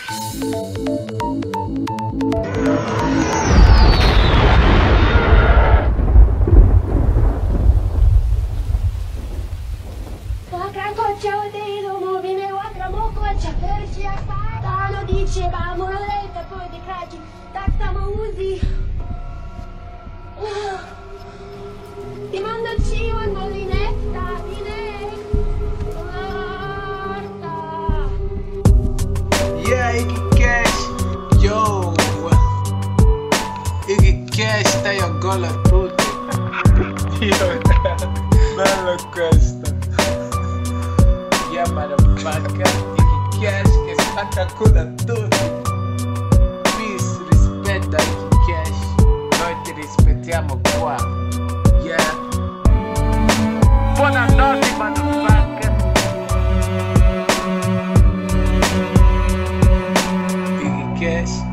Tano dicevamo, non è il capone di cragi, tattamo usi. Ti mando il cibo in mollinetta, Yeah, Iggy Cash, yo. Iggy Cash, stai a gol a tutti. Dio, bello questo. Yeah, motherfucker, Iggy Cash che spacca culo a tutti. Peace, rispetta Iggy Cash, noi ti rispettiamo qua. Yeah. Buonanotte, motherfucker. Iggy Cash.